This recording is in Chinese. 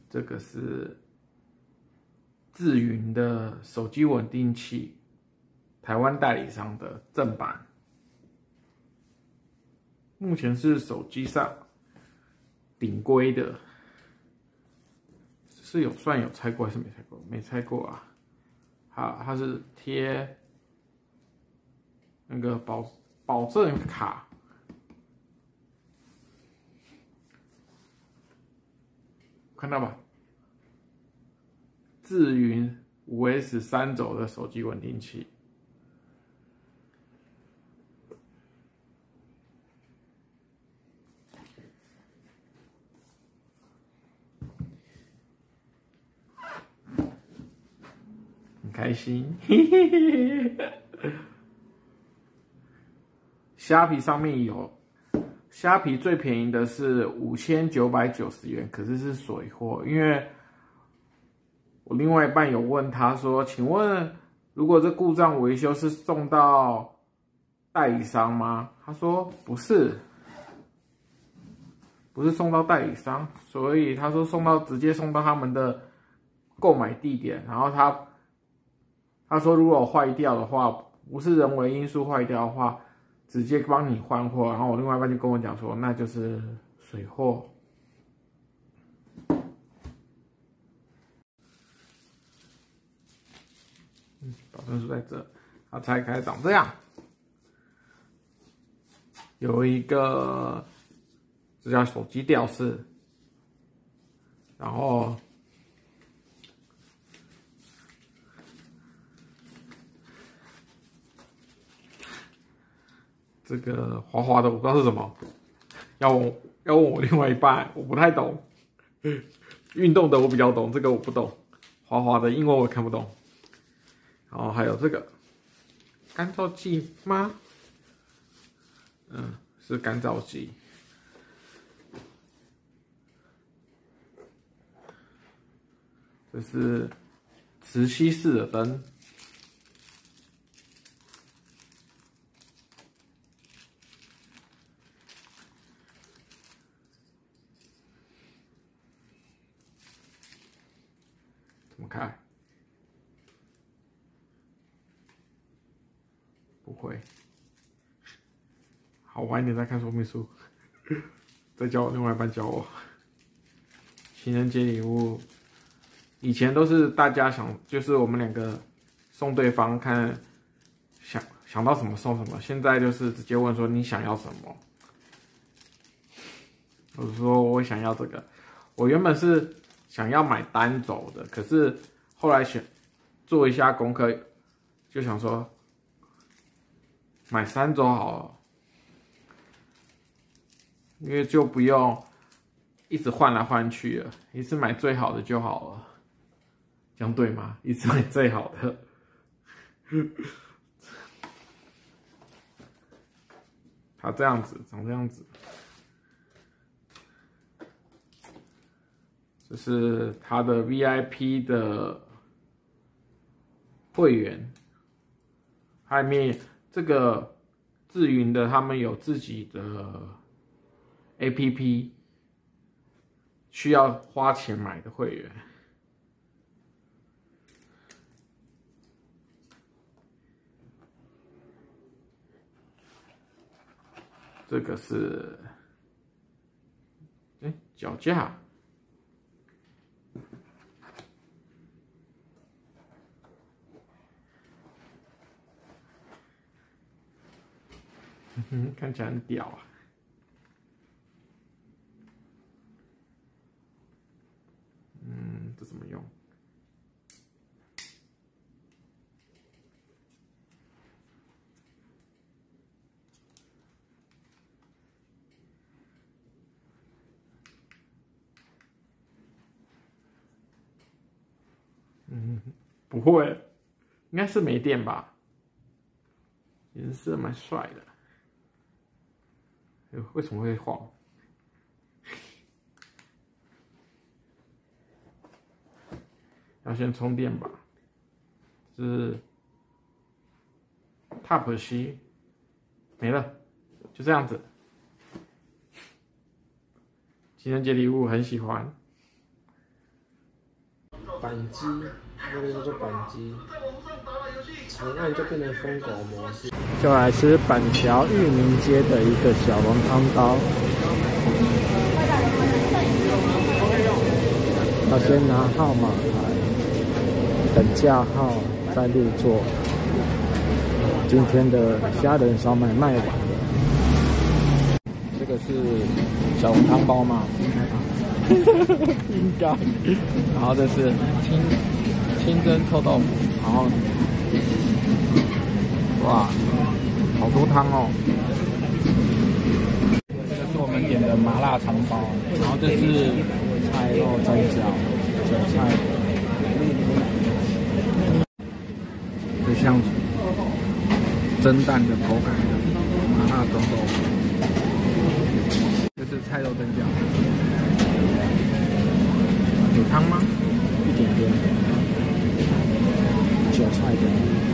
这个是智云的手机稳定器，台湾代理商的正版，目前是手机上顶规的。是算有拆过还是没拆过？没拆过啊。好，它是贴那个保证卡。看到吧？智云5S3轴的手机稳定器，很开心。虾皮上面有。虾皮最便宜的是5990元，可是是水货。因为我另外一半有问他说：“请问，如果这故障维修是送到代理商吗？”他说：“不是，不是送到代理商，所以他说直接送到他们的购买地点。然后他说，如果坏掉的话，不是人为因素坏掉的话。”直接帮你换货，然后我另外一半就跟我讲说，那就是水货。保证书在这，它拆开长这样，有一个这叫手机吊饰，然后这个滑滑的我不知道是什么，要问我另外一半，我不太懂。运动的我比较懂，这个我不懂。滑滑的英文我看不懂。然后还有这个干燥剂吗？是干燥剂。这是磁吸式的灯。怎么开？不会。好，晚一点再看说明书。再教我另外一半教我。情人节礼物，以前都是大家就是我们两个送对方看，想到什么送什么。现在就是直接问说你想要什么。我说我想要这个，我原本是想要买单轴的，可是后来做一下功课，就想说买3轴好了，因为就不用一直换来换去了，一次买最好的就好了，这样对吗？一次买最好的。它这样子，长这样子。这是他的 VIP 的会员，还面这个智云的他们有自己的 APP， 需要花钱买的会员。这个是脚架。看起来很屌啊！这怎么用？不会，应该是没电吧？颜色蛮帅的。为什么会晃？要先充电吧。是 Type C， 没了，就这样子。情人节礼物很喜欢。 扳机，那个叫做扳机，长按就变成疯狗模式。 就来吃板桥裕民街的一个小笼汤包，要先拿号码牌，等架号再入座。今天的虾仁烧麦卖完了，这个是小笼汤包嘛？应该。然后这是清蒸臭豆腐，然后哇，好多汤哦。这个是我们点的麻辣肠包，然后这是菜肉蒸饺、韭菜，就像蒸蛋的口感的麻辣蒸豆腐。这是菜肉蒸饺，有汤吗？一点点，韭菜的。